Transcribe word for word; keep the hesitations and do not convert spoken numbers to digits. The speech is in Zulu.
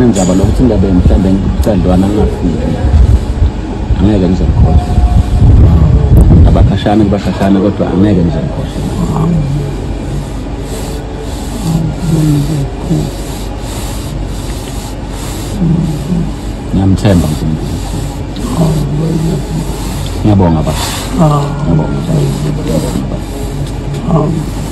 nenzaba lokuthi ingabe mhlambe ngicandwana ngingafiki angeke ngize ngikhohle abakhashana kubashashana kodwa angeke ngize ngikhohle ngiyamthemba uNkulunkulu ngiyabonga baba ngiyabonga